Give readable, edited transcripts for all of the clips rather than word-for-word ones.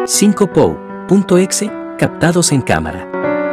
5POW.exe captados en cámara.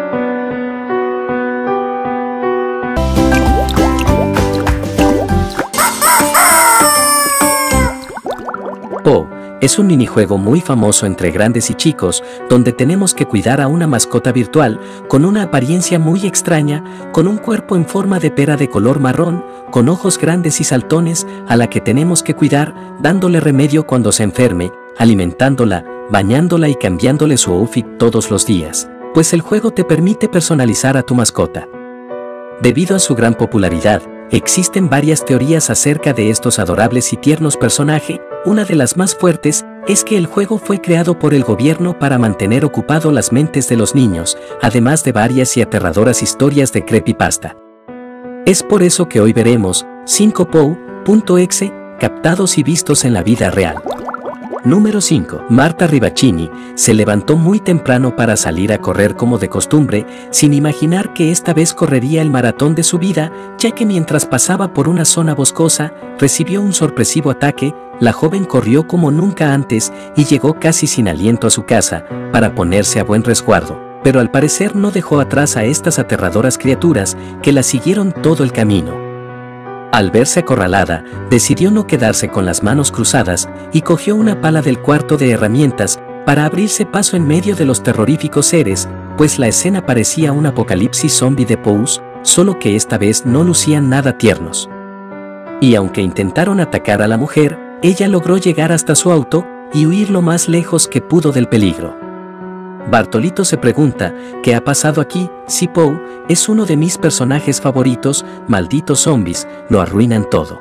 POW es un minijuego muy famoso entre grandes y chicos, donde tenemos que cuidar a una mascota virtual con una apariencia muy extraña, con un cuerpo en forma de pera de color marrón, con ojos grandes y saltones, a la que tenemos que cuidar, dándole remedio cuando se enferme, alimentándola, bañándola y cambiándole su outfit todos los días, pues el juego te permite personalizar a tu mascota. Debido a su gran popularidad, existen varias teorías acerca de estos adorables y tiernos personajes. Una de las más fuertes es que el juego fue creado por el gobierno para mantener ocupado las mentes de los niños, además de varias y aterradoras historias de creepypasta. Es por eso que hoy veremos 5POW.exe captados y vistos en la vida real. Número 5. Marta Rivaccini se levantó muy temprano para salir a correr como de costumbre, sin imaginar que esta vez correría el maratón de su vida, ya que mientras pasaba por una zona boscosa, recibió un sorpresivo ataque. La joven corrió como nunca antes y llegó casi sin aliento a su casa, para ponerse a buen resguardo, pero al parecer no dejó atrás a estas aterradoras criaturas que la siguieron todo el camino. Al verse acorralada, decidió no quedarse con las manos cruzadas y cogió una pala del cuarto de herramientas para abrirse paso en medio de los terroríficos seres, pues la escena parecía un apocalipsis zombie de POWs, solo que esta vez no lucían nada tiernos. Y aunque intentaron atacar a la mujer, ella logró llegar hasta su auto y huir lo más lejos que pudo del peligro. Bartolito se pregunta, ¿qué ha pasado aquí? Si POW es uno de mis personajes favoritos, malditos zombies, lo arruinan todo.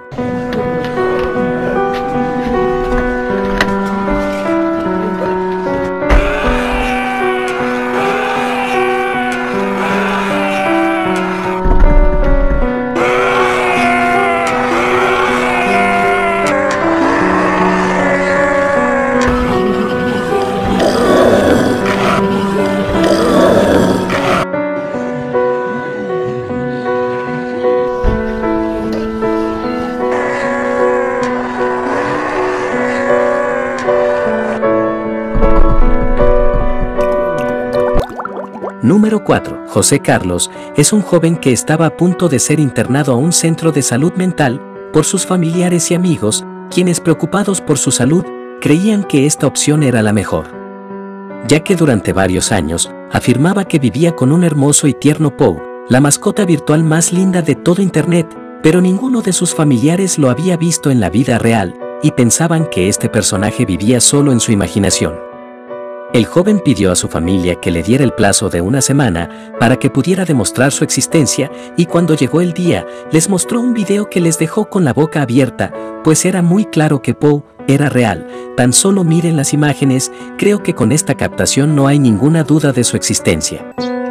Número 4. José Carlos es un joven que estaba a punto de ser internado a un centro de salud mental por sus familiares y amigos, quienes preocupados por su salud, creían que esta opción era la mejor. Ya que durante varios años, afirmaba que vivía con un hermoso y tierno POW, la mascota virtual más linda de todo Internet, pero ninguno de sus familiares lo había visto en la vida real, y pensaban que este personaje vivía solo en su imaginación. El joven pidió a su familia que le diera el plazo de una semana para que pudiera demostrar su existencia, y cuando llegó el día, les mostró un video que les dejó con la boca abierta, pues era muy claro que POW era real. Tan solo miren las imágenes, creo que con esta captación no hay ninguna duda de su existencia.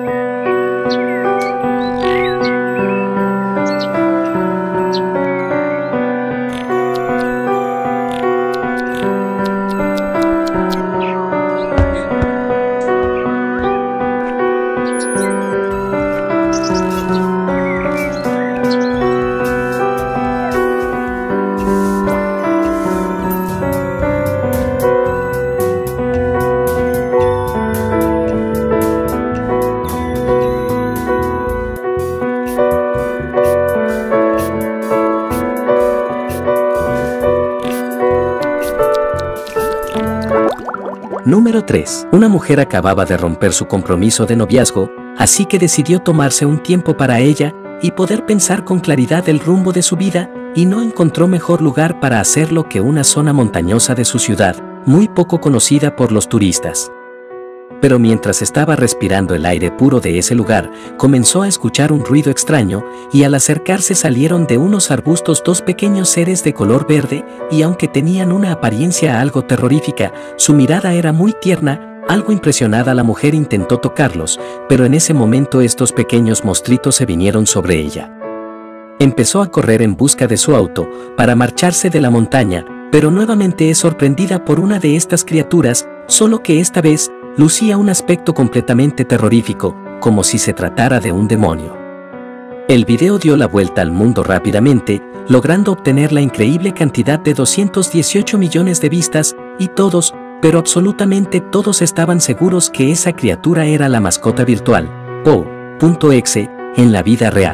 Número 3. Una mujer acababa de romper su compromiso de noviazgo, así que decidió tomarse un tiempo para ella y poder pensar con claridad el rumbo de su vida, y no encontró mejor lugar para hacerlo que una zona montañosa de su ciudad, muy poco conocida por los turistas. Pero mientras estaba respirando el aire puro de ese lugar, comenzó a escuchar un ruido extraño, y al acercarse salieron de unos arbustos dos pequeños seres de color verde, y aunque tenían una apariencia algo terrorífica, su mirada era muy tierna. Algo impresionada, la mujer intentó tocarlos, pero en ese momento estos pequeños monstruitos se vinieron sobre ella. Empezó a correr en busca de su auto para marcharse de la montaña, pero nuevamente es sorprendida por una de estas criaturas, solo que esta vez lucía un aspecto completamente terrorífico, como si se tratara de un demonio. El video dio la vuelta al mundo rápidamente, logrando obtener la increíble cantidad de 218 millones de vistas, y todos, pero absolutamente todos estaban seguros que esa criatura era la mascota virtual, Poe.exe, en la vida real.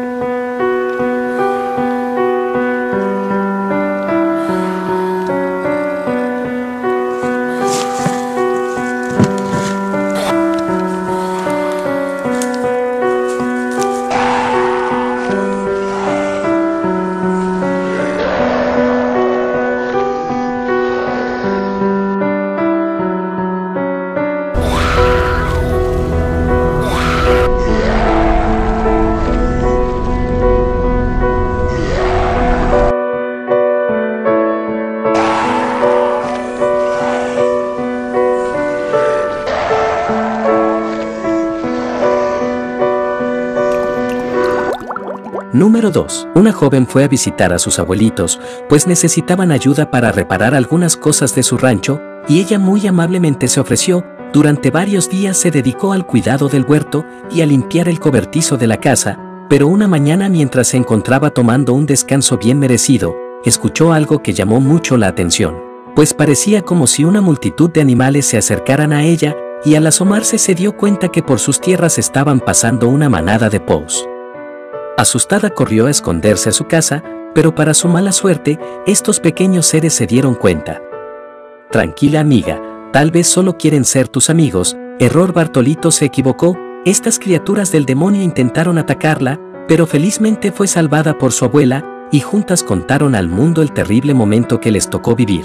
Número 2. Una joven fue a visitar a sus abuelitos, pues necesitaban ayuda para reparar algunas cosas de su rancho, y ella muy amablemente se ofreció. Durante varios días se dedicó al cuidado del huerto y a limpiar el cobertizo de la casa, pero una mañana mientras se encontraba tomando un descanso bien merecido, escuchó algo que llamó mucho la atención, pues parecía como si una multitud de animales se acercaran a ella, y al asomarse se dio cuenta que por sus tierras estaban pasando una manada de Poes. Asustada corrió a esconderse a su casa, pero para su mala suerte, estos pequeños seres se dieron cuenta. Tranquila amiga, tal vez solo quieren ser tus amigos. Error. Bartolito se equivocó. Estas criaturas del demonio intentaron atacarla, pero felizmente fue salvada por su abuela, y juntas contaron al mundo el terrible momento que les tocó vivir.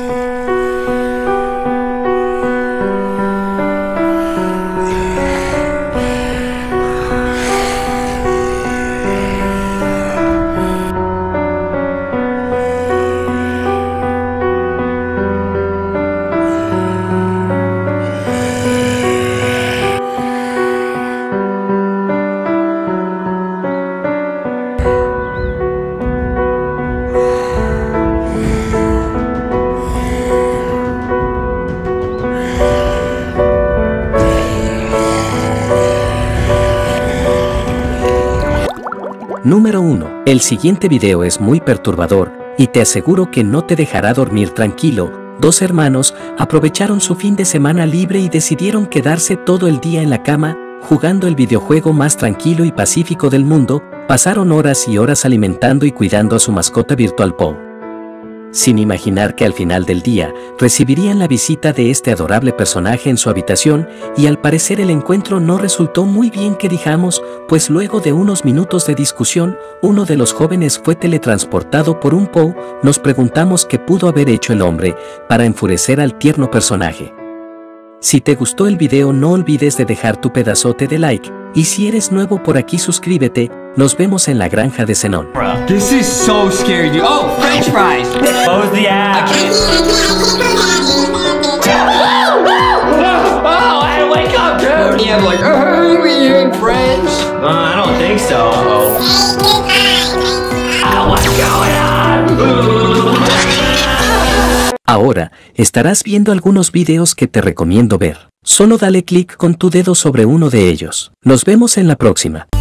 Número 1. El siguiente video es muy perturbador, y te aseguro que no te dejará dormir tranquilo. Dos hermanos aprovecharon su fin de semana libre y decidieron quedarse todo el día en la cama, jugando el videojuego más tranquilo y pacífico del mundo. Pasaron horas y horas alimentando y cuidando a su mascota virtual Poe, sin imaginar que al final del día recibirían la visita de este adorable personaje en su habitación, y al parecer el encuentro no resultó muy bien que digamos, pues luego de unos minutos de discusión, uno de los jóvenes fue teletransportado por un Poe. Nos preguntamos qué pudo haber hecho el hombre para enfurecer al tierno personaje. Si te gustó el video no olvides de dejar tu pedazote de like, y si eres nuevo por aquí suscríbete. Nos vemos en la granja de Zenón. This is so scary, dude. Oh, French fries! Close the app! Oh, I wake up, dude! Yeah, I'm like, are we eating French? I don't think so. What's going on? Ahora, estarás viendo algunos videos que te recomiendo ver. Solo dale clic con tu dedo sobre uno de ellos. Nos vemos en la próxima.